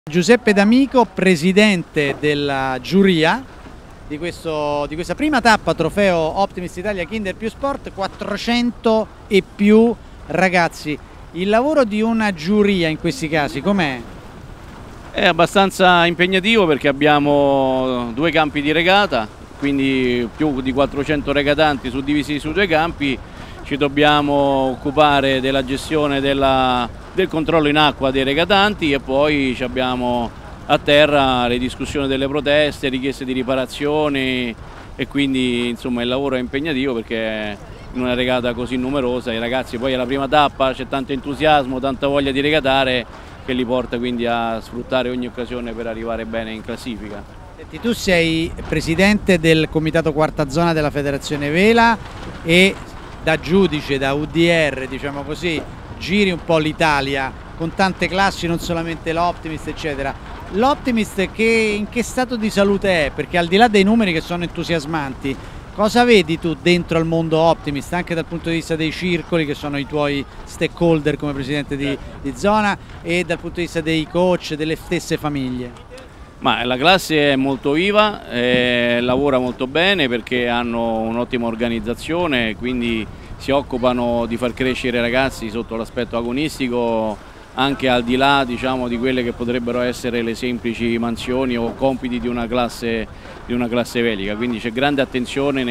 Giuseppe D'Amico, presidente della giuria di questa prima tappa trofeo Optimist Italia Kinder più Sport, 400 e più ragazzi. Il lavoro di una giuria in questi casi com'è? È abbastanza impegnativo perché abbiamo due campi di regata, quindi più di 400 regatanti suddivisi su due campi. Ci dobbiamo occupare della gestione del controllo in acqua dei regatanti e poi abbiamo a terra le discussioni delle proteste, richieste di riparazioni e quindi insomma il lavoro è impegnativo perché in una regata così numerosa i ragazzi poi alla prima tappa c'è tanto entusiasmo, tanta voglia di regatare che li porta quindi a sfruttare ogni occasione per arrivare bene in classifica. Senti, tu sei presidente del comitato quarta zona della Federazione Vela e da giudice, da UDR, diciamo così, giri un po' l'Italia con tante classi, non solamente l'Optimist eccetera. L'Optimist in che stato di salute è? Perché al di là dei numeri che sono entusiasmanti, cosa vedi tu dentro al mondo Optimist, anche dal punto di vista dei circoli che sono i tuoi stakeholder come presidente di zona e dal punto di vista dei coach, delle stesse famiglie? Ma la classe è molto viva, lavora molto bene perché hanno un'ottima organizzazione, quindi si occupano di far crescere i ragazzi sotto l'aspetto agonistico anche al di là, diciamo, di quelle che potrebbero essere le semplici mansioni o compiti di una classe velica, quindi c'è grande attenzione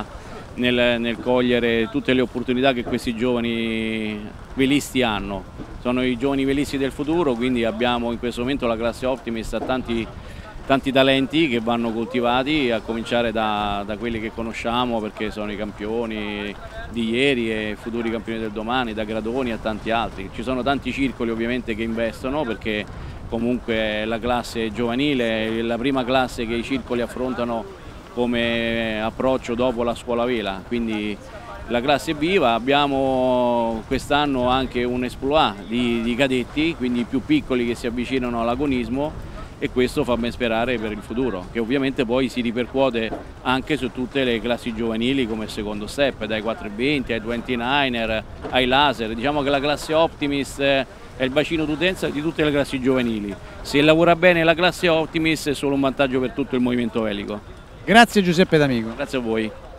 nel cogliere tutte le opportunità che questi giovani velisti hanno. Sono i giovani velisti del futuro, quindi abbiamo in questo momento la classe Optimist ha tanti talenti che vanno coltivati, a cominciare da quelli che conosciamo perché sono i campioni di ieri e futuri campioni del domani, da Gradoni a tanti altri. Ci sono tanti circoli ovviamente che investono perché comunque la classe giovanile è la prima classe che i circoli affrontano come approccio dopo la scuola vela, quindi la classe è viva. Abbiamo quest'anno anche un exploit di cadetti, quindi più piccoli che si avvicinano all'agonismo e questo fa ben sperare per il futuro, che ovviamente poi si ripercuote anche su tutte le classi giovanili come secondo step, dai 420 ai 29er, ai laser. Diciamo che la classe Optimist è il bacino d'utenza di tutte le classi giovanili. Se lavora bene la classe Optimist è solo un vantaggio per tutto il movimento velico. Grazie Giuseppe D'Amico. Grazie a voi.